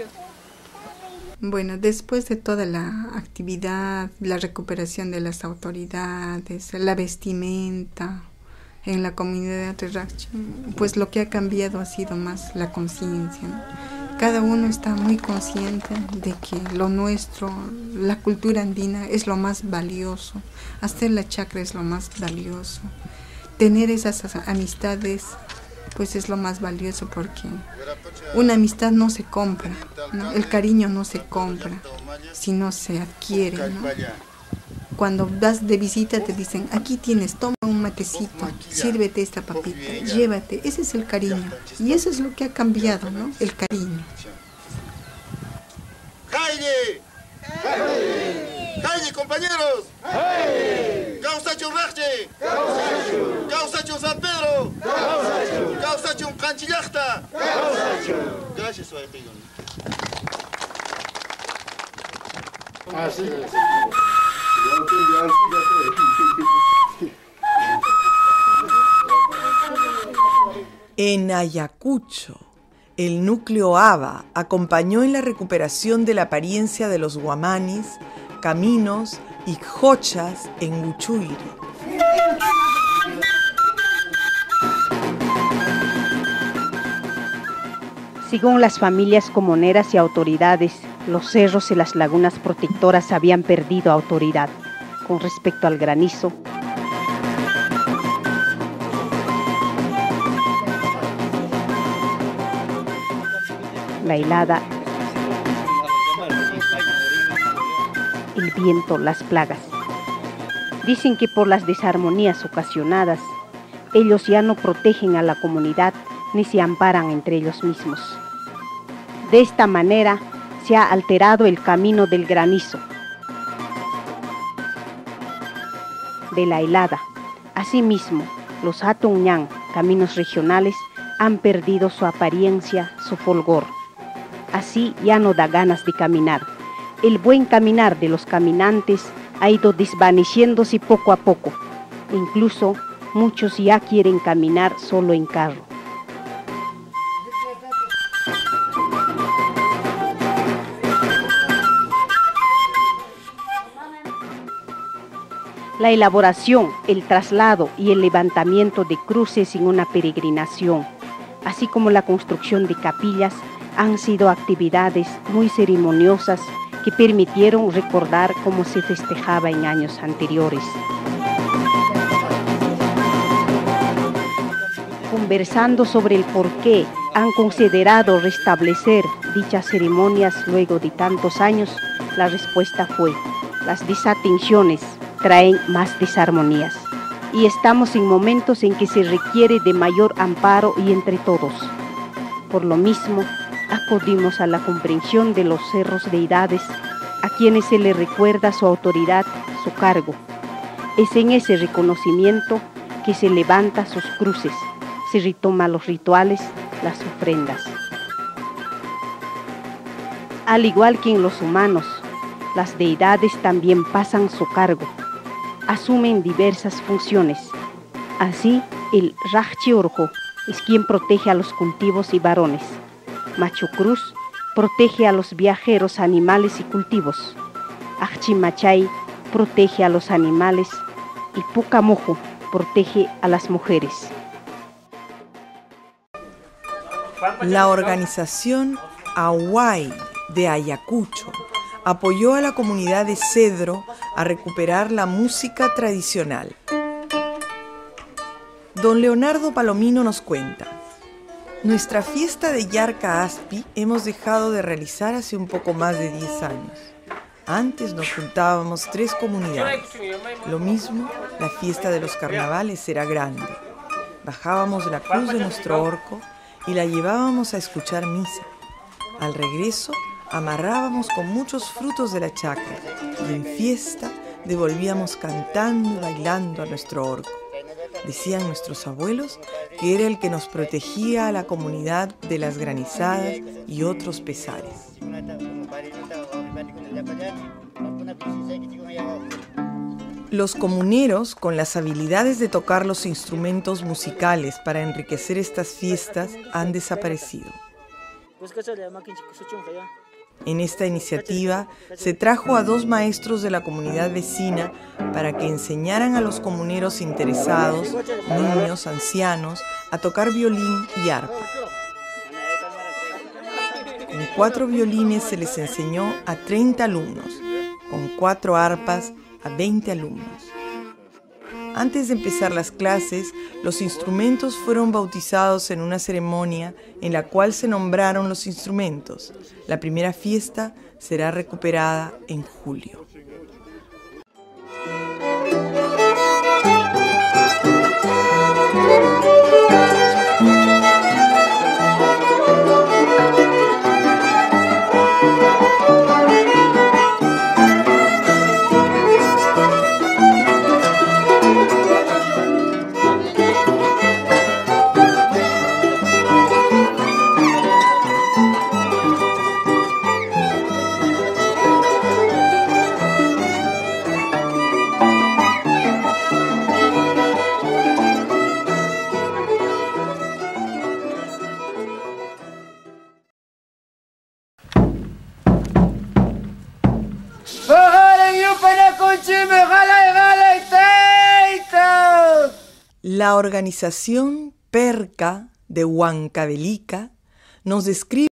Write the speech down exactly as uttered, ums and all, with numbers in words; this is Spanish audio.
Bueno, después de toda la actividad, la recuperación de las autoridades, la vestimenta en la comunidad de Rachi, pues lo que ha cambiado ha sido más la conciencia, ¿no? Cada uno está muy consciente de que lo nuestro, la cultura andina es lo más valioso, hacer la chacra es lo más valioso, tener esas amistades pues es lo más valioso, porque una amistad no se compra, ¿no? El cariño no se compra, sino se adquiere, ¿no? Cuando vas de visita te dicen, aquí tienes, toma un matecito, sírvete esta papita, llévate, ese es el cariño, y eso es lo que ha cambiado, ¿no? El cariño. ¡Calle! ¡Calle! ¡Calle, compañeros! ¡Hey! ¡Causacho Rache! ¡Causacho! ¡Causacho San Pedro! ¡Causacho! ¡Causacho un canchillachta! ¡Causacho! Gracias, suerte. Así es. En Ayacucho, el núcleo Aba acompañó en la recuperación de la apariencia de los guamanis, caminos y jochas en Huchuyri. Según las familias comuneras y autoridades, los cerros y las lagunas protectoras habían perdido autoridad con respecto al granizo. La helada, el viento, las plagas. Dicen que por las desarmonías ocasionadas, ellos ya no protegen a la comunidad ni se amparan entre ellos mismos. De esta manera se ha alterado el camino del granizo, de la helada. Asimismo, los Atunñán, caminos regionales, han perdido su apariencia, su fulgor. Así ya no da ganas de caminar. El buen caminar de los caminantes ha ido desvaneciéndose poco a poco. Incluso muchos ya quieren caminar solo en carro. La elaboración, el traslado y el levantamiento de cruces en una peregrinación, así como la construcción de capillas, han sido actividades muy ceremoniosas que permitieron recordar cómo se festejaba en años anteriores. Conversando sobre el por qué han considerado restablecer dichas ceremonias luego de tantos años, la respuesta fue: las desatenciones traen más desarmonías y estamos en momentos en que se requiere de mayor amparo y entre todos. Por lo mismo, acudimos a la comprensión de los cerros deidades, a quienes se les recuerda su autoridad, su cargo. Es en ese reconocimiento que se levanta sus cruces, se retoma los rituales, las ofrendas. Al igual que en los humanos, las deidades también pasan su cargo, asumen diversas funciones. Así, el Rajchiorjo es quien protege a los cultivos y varones. Machu Cruz protege a los viajeros, animales y cultivos. Achimachay protege a los animales y Pucamojo protege a las mujeres. La organización Ahuay de Ayacucho apoyó a la comunidad de Cedro a recuperar la música tradicional. Don Leonardo Palomino nos cuenta: nuestra fiesta de Yarca Aspi hemos dejado de realizar hace un poco más de diez años. Antes nos juntábamos tres comunidades. Lo mismo, la fiesta de los carnavales era grande. Bajábamos la cruz de nuestro orco y la llevábamos a escuchar misa. Al regreso, amarrábamos con muchos frutos de la chacra y en fiesta devolvíamos cantando y bailando a nuestro orco. Decían nuestros abuelos que era el que nos protegía a la comunidad de las granizadas y otros pesares. Los comuneros, con las habilidades de tocar los instrumentos musicales para enriquecer estas fiestas, han desaparecido. En esta iniciativa se trajo a dos maestros de la comunidad vecina para que enseñaran a los comuneros interesados, niños, ancianos, a tocar violín y arpa. Con cuatro violines se les enseñó a treinta alumnos, con cuatro arpas a veinte alumnos. Antes de empezar las clases, los instrumentos fueron bautizados en una ceremonia en la cual se nombraron los instrumentos. La primera fiesta será recuperada en julio. La organización Puriq de Huancavelica nos describe